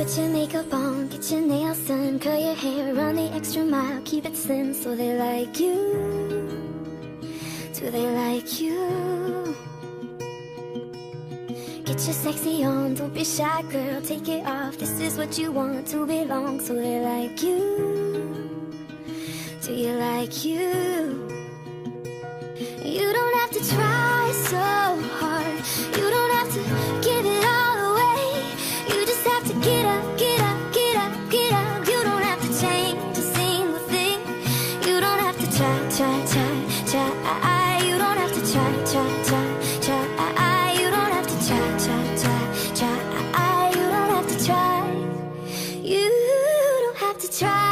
Put your makeup on, get your nails done, curl your hair, run the extra mile, keep it slim so they like you. Do they like you? Get your sexy on, don't be shy girl, take it off. This is what you want, to belong, so they like you. Do you like you? You don't have to try so hard, you don't have to give it all away. You just have to get up, get up, get up, get up. You don't have to change a single thing. You don't have to try, try, try, try. You don't have to try, try, try, try. You don't have to try, try, try, try. You don't have to try. You don't have to try.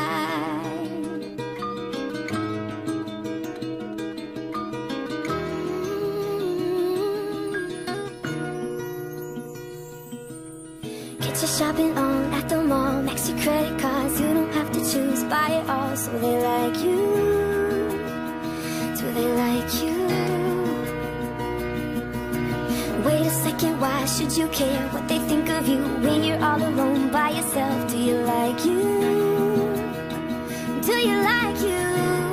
Get your shopping on at the mall, max your credit cards. You don't have to choose, buy it all, so they like you. Do they like you? Wait a second, why should you care what they think of you when you're all alone by yourself? Do you like you? Do you like you?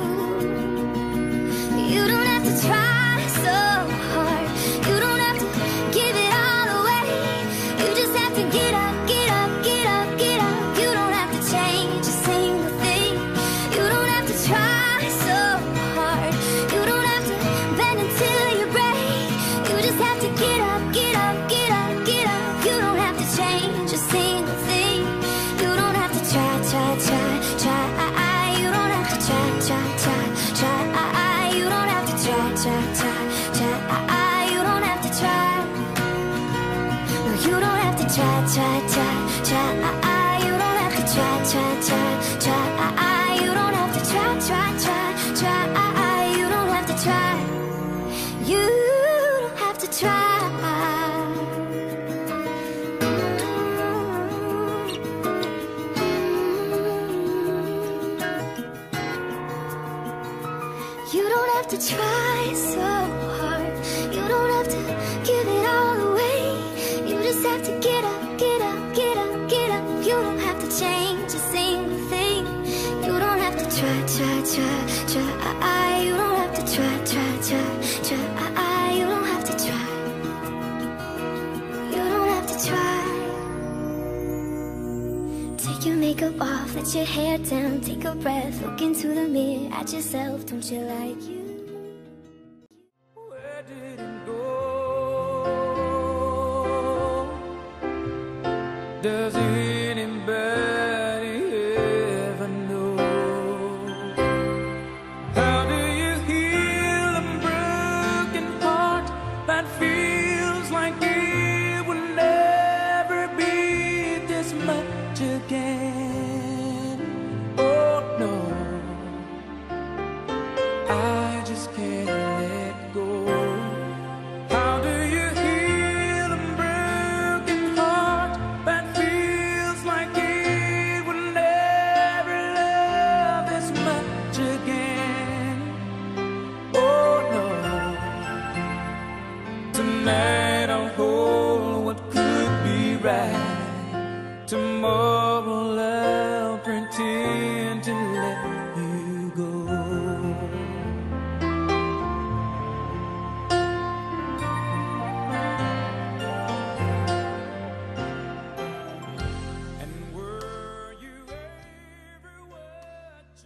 You don't have to try so hard, you don't have to give it all away. You just have to get up, get up, get up, get up. You don't have to change a single thing. You don't have to try so hard, you don't have to bend until you break. You just have to get up, get up, get up, get up. You don't have to change a single thing. You don't have to try, try, try, try. You don't have to try, try, try, try. You don't have to try, try, try, try. You don't have to try. No, you don't have to try, try, try, try. You don't have to try, try, try, try. You don't have to try, try, try, try. You don't have to try. You don't have to try. You don't have to try so hard, you don't have to give it all away. You just have to get up, get up, get up, get up. You don't have to change a single thing. You don't have to try, try, try, try. You don't have to try, try, try, try. You don't have to try. You don't have to try. Take your makeup off, let your hair down, take a breath, look into the mirror at yourself. Don't you like you? Where did it go? Does anybody ever know? How do you heal a broken heart that feels like it will never be this much again? Oh no, I just can't let go. How do you heal a broken heart that feels like it will never love this much again? Oh no, tonight I'll hold what could be right. Tomorrow I'll pretend to let you go. And were you ever what you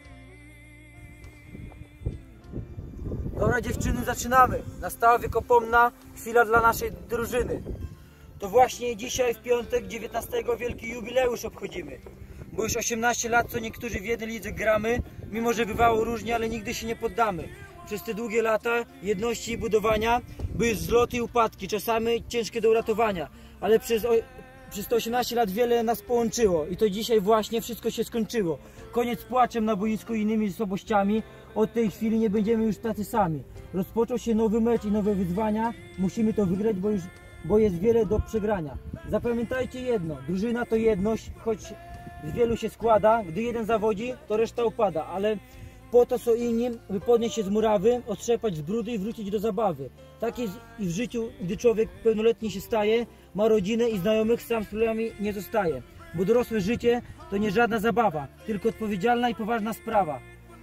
see? Dobra dziewczyny, zaczynamy. Nastała wiekopomna chwila dla naszej drużyny. To właśnie dzisiaj w piątek 19 wielki jubileusz obchodzimy. Bo już 18 lat co niektórzy w jednej lidze gramy, mimo że bywało różnie, ale nigdy się nie poddamy. Przez te długie lata jedności i budowania były wzloty i upadki, czasami ciężkie do uratowania. Ale przez te 18 lat wiele nas połączyło i to dzisiaj właśnie wszystko się skończyło. Koniec z płaczem na boisku i innymi słabościami. Od tej chwili nie będziemy już tacy sami. Rozpoczął się nowy mecz i nowe wyzwania. Musimy to wygrać, bo jest wiele do przegrania. Zapamiętajcie jedno, drużyna to jedność, choć z wielu się składa. Gdy jeden zawodzi, to reszta upada, ale po to są inni, by podnieść się z murawy, otrzepać z brudy i wrócić do zabawy. Tak jest i w życiu, gdy człowiek pełnoletni się staje, ma rodzinę i znajomych, sam z problemami nie zostaje. Bo dorosłe życie to nie żadna zabawa, tylko odpowiedzialna i poważna sprawa.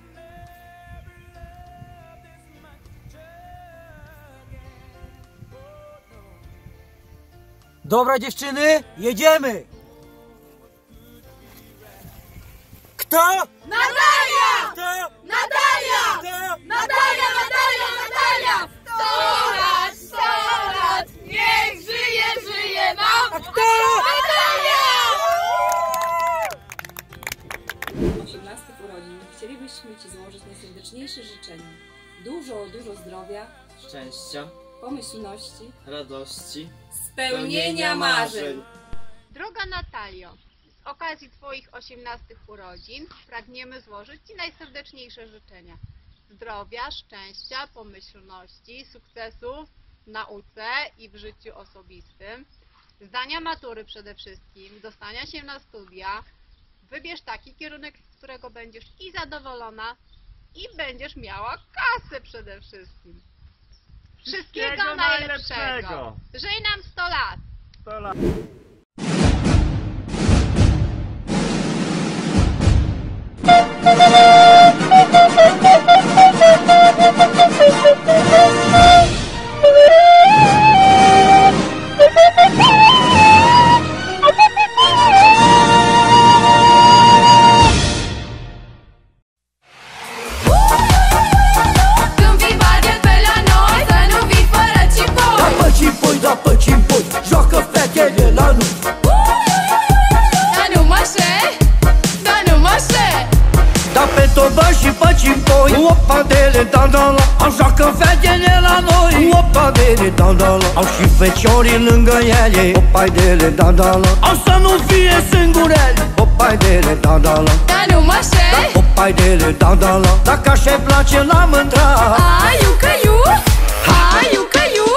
Dobra dziewczyny, jedziemy! Kto? Natalia! Kto? Natalia! Kto? Natalia! Natalia! 100 lat! Niech żyje nam! A kto? Natalia! 18 urodzin chcielibyśmy Ci złożyć najserdeczniejsze życzenia. Dużo zdrowia, szczęścia, pomyślności, radości, spełnienia marzeń. Droga Natalio, z okazji Twoich 18 urodzin pragniemy złożyć Ci najserdeczniejsze życzenia. Zdrowia, szczęścia, pomyślności, sukcesów w nauce i w życiu osobistym, zdania matury przede wszystkim, dostania się na studia. Wybierz taki kierunek, z którego będziesz i zadowolona, i będziesz miała kasę przede wszystkim. Wszystkiego najlepszego! Żyj nam 100 lat! 100 lat. Când vii barier pe la noi, să nu vii fără cipoi. Da pe cimpoi, joacă fetele la noi. Dar nu mă șe, dar nu mă șe. Da pe tobă și pe cimpoi, opa dele, da-da-la. Au joacă fetele la noi, opa dele, da-da-la. Au și feciorii lângă ele, opa dele, da-da-la. Au să nu fie singurele, opa dele, da-da-la. Dar nu mă șe. Opa dele, da-da-la. Dacă așa-i place la mândra, Aiu că iu, aiu că iu.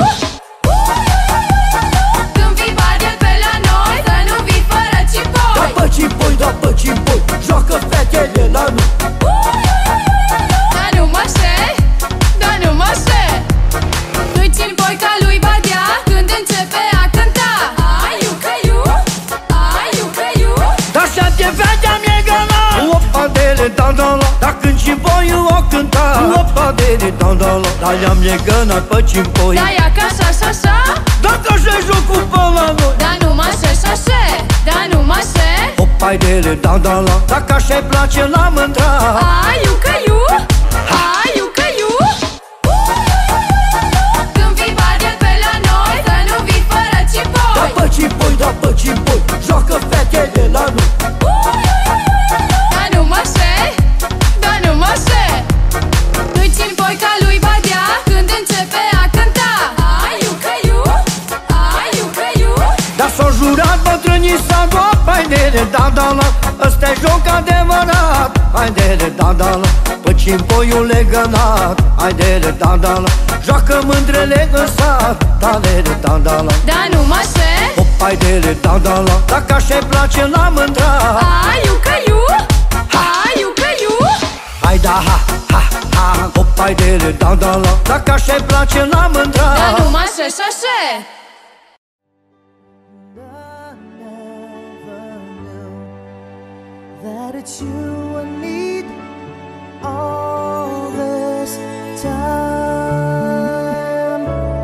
Când vii barier pe la noi, să nu vii fără cipoi. da pe cimpoi, joacă fetele la noi. Dar nu mă șe, dar nu mă șe. Nu-i țin boica lui Badea când începe a cânta. Aiu că iu, aiu că iu. Dar și-a-te vedea mie găla, opa dele, da-da-la. Dar când cimpoi o cânta, opa dele, da-da-la. Dar le-am legănat pe cimpoi, Da ia ca așa și așa. dacă așa jocul pe la noi. Dar nu mă șe și așa, dar nu mă șe. Opa dele, da-da-la. Dacă așa-i place la mândra, Aiu că iu, aiu că iu. Când vii barier pe la noi, să nu vii fără cipoi. da pe cimpoi, joacă fetele la noi. Dar nu mă șe, dar nu mă șe. Nu-i țin boica lui Badea când începe a cânta. Aiu că iu, aiu că iu. Dar s-au jurat bătrânii să opa dele, da-da-la. Ăsta-i joc adevărat, haidele, da-da-la. Pe cimpoiul legănat, haidele, da-da-la. Joacă mândrele în sat, da-dele, da-da-la. Dar nu mă șe. Opa dele, da-da-la. Dacă așa-i place la mândra, Aiu că iu, aiu că iu. hai da, ha, ha, ha. Opa dele, da-da-la. Dacă așa-i place la mândra, Dar nu mă șe și așa. That it's you I need all this time.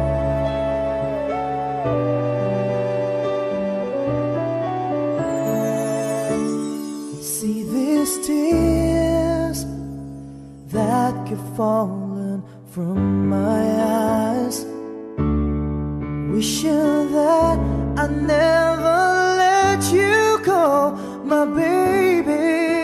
See these tears that keep falling from my eyes, wishing that I never let you go, my baby.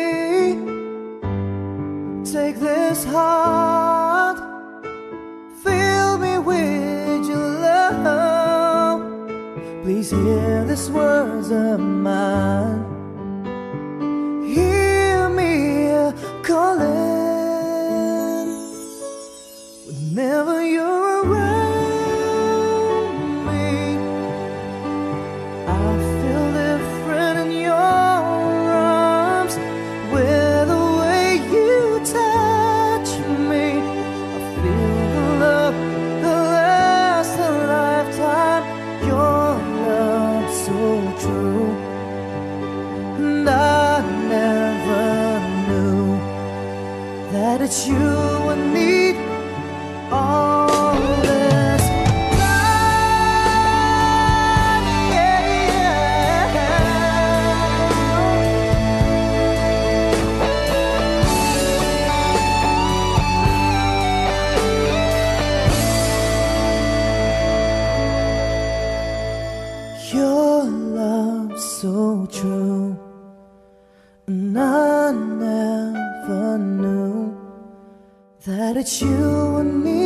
Take this heart, fill me with your love. Please hear these words of mine. Hear me calling whenever you're around me. I feel different in your arms, with the way you touch that you would need all this time, your love so true, and I never knew that it's you and me